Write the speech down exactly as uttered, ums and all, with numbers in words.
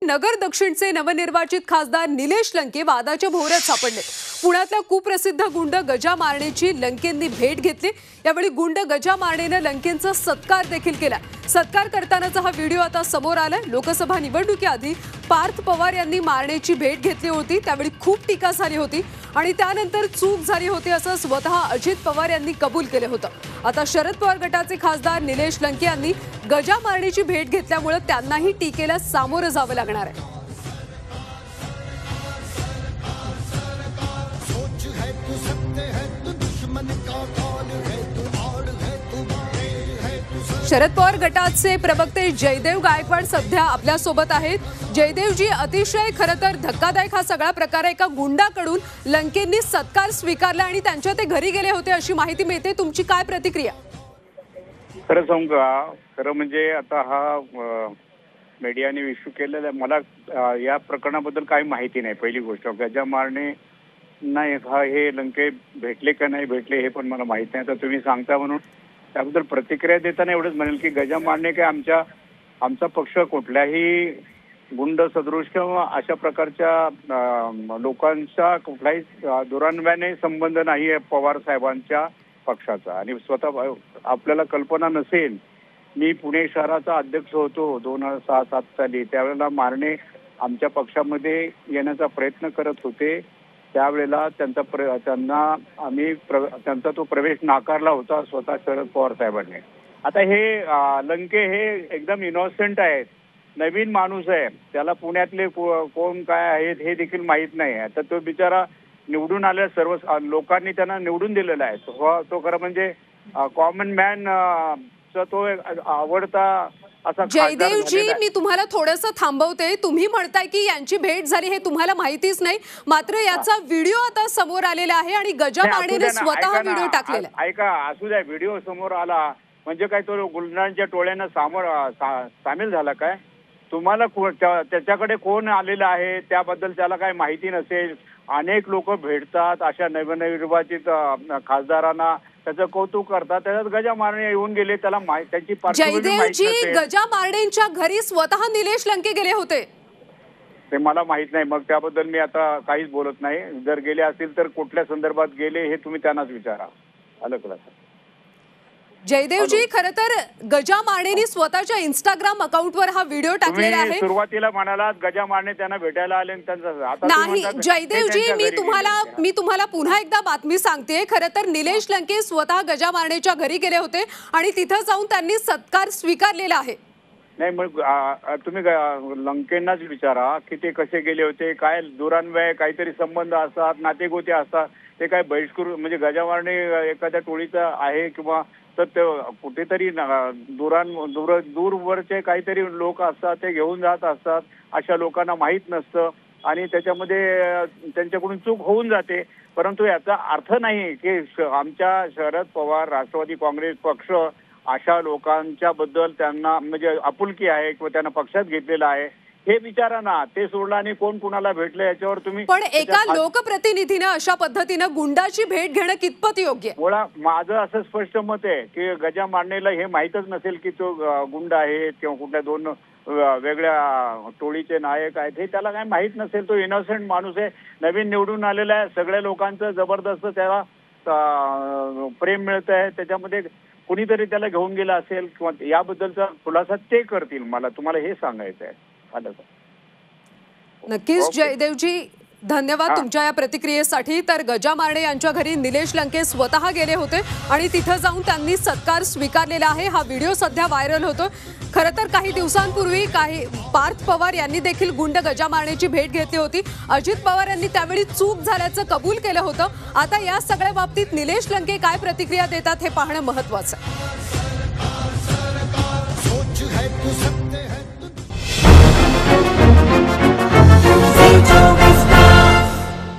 नगर दक्षिणचे नवनिर्वाचित खासदार निलेश लंके वादाच्या भोवऱ्यात सापडले। पुण्यातल्या कुप्रसिद्ध गुंड गजा मारणेची लंकेंनी भेट घेतली। यावेळी गुंड गजा मारणेने लंकेंचा सत्कार देखील केला। सत्कार करतानाचा हा व्हिडिओ आता समोर आलाय। लोकसभा निवडणुकीआधी पार्थ पवार यांनी मारणेची भेट घेतली होती, त्यावेळी खूप टीका झाली होती आणि त्यानंतर चूक झाली होती असं स्वतः अजित पवार यांनी कबूल केले होते। आता शरद पवार गटाचे खासदार निलेश लंके यांनी गजा मारणेची भेट घेतल्यामुळे त्यांनाही टीकेला सामोरं जावं लागणार आहे। शरद पवार गटाचे प्रवक्ते जयदेव गायकवाड सध्या आपल्या सोबत आहेत। जयदेवजी, अतिशय खरं तर धक्कादायक हा सगळा प्रकार एका गुंडाकडून लंकेंनी सत्कार स्वीकारला आणि त्यांच्या ते घरी गेले होते अशी माहिती मिळते। तुमची काय प्रतिक्रिया? खरं सांगू का, खरं म्हणजे आता हा मीडियाने इश्यू केलेला मला या प्रकरणाबद्दल काही माहिती नाही। पहिली गोष्ट, गजा मारणे नाही हा हे लंके भेटले का नाही भेटले हे पण मला माहित नाही। आता तुम्ही सांगता म्हणून त्याबद्दल प्रतिक्रिया देताना एवढंच म्हणेल की गजा मारणे काय आमच्या आमचा पक्ष कुठल्याही गुंड सदृश किंवा अशा प्रकारच्या लोकांचा कुठलाही दुरान्वयाने संबंध नाही आहे पवार साहेबांच्या पक्षाचा। आणि स्वतः आपल्याला कल्पना नसेल, मी पुणे शहराचा अध्यक्ष होतो दोन हजार सहा सात साली, त्यावेळेला मारणे आमच्या पक्षामध्ये येण्याचा प्रयत्न करत होते। त्यावेळेला त्यांचा प्र त्यांना आम्ही प्र त्यांचा तो प्रवेश नाकारला होता स्वतः शरद पवार साहेबांनी। आता हे लंके हे एकदम इनोसेंट आहेत, नवीन माणूस आहे, त्याला पुण्यातले कोण काय आहेत हे देखील माहीत नाही आहे। तर तो बिचारा निवडून आलेला, सर्व लोकांनी त्यांना निवडून दिलेला आहे। तो तो खरं म्हणजे कॉमन मॅन चा तो आवडता असा। जयदेवजी, मी तुम्हाला थोडंसं थांबवते। तुम्ही म्हणताय की यांची भेट झाली हे तुम्हाला माहितीच नाही, मात्र याचा व्हिडिओ आता समोर आलेला आहे आणि गजा मारणेने स्वतः व्हिडिओ टाकलेला आहे। ऐका, असू द्या, व्हिडिओ समोर आला म्हणजे काय तो गुंडांच्या टोळ्यांना सामोर सामील झाला काय? तुम्हाला त्याच्याकडे कोण आलेलं आहे त्याबद्दल त्याला काही माहिती नसेल। अनेक लोक भेटतात अशा नवनिर्वाचित खासदारांना, त्याचं कौतुक करतात, त्याच्यात गजा मारणे येऊन गेले, त्याला त्याची जयदेवजी, गजा मारणेंच्या घरी स्वतः निलेश लंके गेले होते ते मला माहित नाही, मग त्याबद्दल मी आता काहीच बोलत नाही। जर गेले असतील तर कुठल्या संदर्भात गेले हे तुम्ही त्यांनाच विचारा। आलं का? जयदेवजी, खरं तर गजा मारणेंनी स्वतःच्या इंस्टाग्राम अकाउंटवर हा व्हिडिओ टाकलेला आहे। सुरुवातीला म्हणालात गजा मारणे त्यांना भेटायला आले, नाही जयदेवजी, मी तुम्हाला मी तुम्हाला पुन्हा एकदा बातमी सांगते। खरं तर निलेश लंके स्वतः गजा मारणेच्या घरी गेले होते आणि तिथं जाऊन त्यांनी सत्कार स्वीकारलेला आहे। नाही, मग तुम्ही लंकेंनाच विचारा की ते कसे गेले होते, काय दुरान्वय काहीतरी संबंध असतात, नातेगोते असतात, ते काय बहिष्कृत म्हणजे गजा मारणे एखाद्या टोळीचा आहे किंवा तर ते कुठेतरी दुरान दूर दूरवरचे काहीतरी लोक असतात, ते घेऊन जात असतात, अशा लोकांना माहीत नसतं आणि त्याच्यामध्ये त्यांच्याकडून चूक होऊन जाते। परंतु याचा अर्थ नाही की आमच्या शरद पवार राष्ट्रवादी काँग्रेस पक्ष अशा लोकांच्या बद्दल त्यांना म्हणजे आपुलकी आहे किंवा त्यांना पक्षात घेतलेला आहे हे विचारा ना। ते सोडलं आणि कोण कुणाला भेटलं याच्यावर तुम्ही, पण एका लोकप्रतिनिधीने अशा पद्धतीने गुंडाची भेट घेणं कितपत योग्य? मुळा माझं असं स्पष्ट मत आहे की गजा मारणेला हे माहीतच नसेल की तो गुंड आहे किंवा कुठल्या दोन वेगळ्या टोळीचे नायक आहेत हे त्याला काही माहीत नसेल। तो इनोसेंट माणूस आहे, नवीन निवडून आलेला आहे, सगळ्या लोकांचं जबरदस्त त्याला प्रेम मिळत आहे, त्याच्यामध्ये कुणीतरी त्याला घेऊन गेला असेल किंवा याबद्दलचा खुलासा ते करतील। मला तुम्हाला हे सांगायचं आहे। नक्कीच जयदेवजी, धन्यवाद तुमच्या या प्रतिक्रियेसाठी। तर गजा मारणे यांच्या घरी निलेश लंके स्वतः गेले होते आणि तिथं जाऊन त्यांनी सत्कार स्वीकारलेला आहे। हा व्हिडिओ सध्या व्हायरल होतो। खरं तर काही दिवसांपूर्वी काही पार्थ पवार यांनी देखील गुंड गजा मारणेची भेट घेतली होती। अजित पवार यांनी त्यावेळी चूक झाल्याचं कबूल केलं होतं। आता या सगळ्या बाबतीत निलेश लंके काय प्रतिक्रिया देतात हे पाहणं महत्त्वाचं आहे।